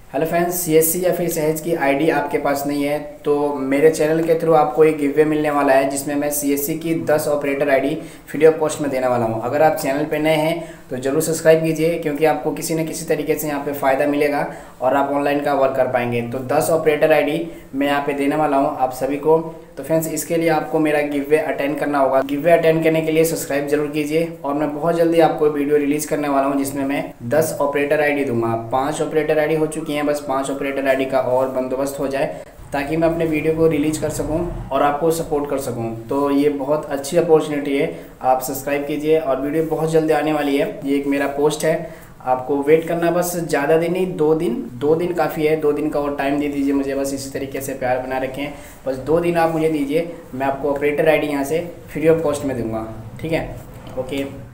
Hello friends, CSC या फिर सहज की आईडी आपके पास नहीं है तो मेरे चैनल के थ्रू आपको एक गिव अवे मिलने वाला है जिसमें मैं सीएससी की 10 operator ID free of cost में देने वाला हूं। अगर आप चैनल पे नए हैं तो ज़रूर सब्सक्राइब कीजिए क्योंकि आपको किसी न किसी तरीके से यहाँ पे फ़ायदा मिलेगा और आप ऑनलाइन का वर्क कर पाएंगे। तो 10 ऑपरेटर आईडी मैं यहाँ पे देने वाला हूँ आप सभी को। तो फ्रेंड्स, इसके लिए आपको मेरा गिव अवे अटेंड करना होगा। गिव अवे अटेंड करने के लिए सब्सक्राइब जरूर कीजिए और मैं बहुत जल्दी आपको वीडियो रिलीज करने वाला हूँ जिसमें मैं 10 ऑपरेटर आईडी दूंगा। 5 ऑपरेटर आईडी हो चुकी हैं, बस 5 ऑपरेटर आईडी का और बंदोबस्त हो जाए ताकि मैं अपने वीडियो को रिलीज कर सकूं और आपको सपोर्ट कर सकूं। तो ये बहुत अच्छी अपॉर्चुनिटी है, आप सब्सक्राइब कीजिए और वीडियो बहुत जल्दी आने वाली है। ये एक मेरा पोस्ट है, आपको वेट करना बस ज़्यादा दिन नहीं, 2 दिन काफ़ी है। 2 दिन का और टाइम दे दीजिए मुझे, बस इसी तरीके से प्यार बना रखें। बस 2 दिन आप मुझे दीजिए, मैं आपको ऑपरेटर आईडी यहाँ से फ्री ऑफ कॉस्ट में दूंगा। ठीक है, ओके।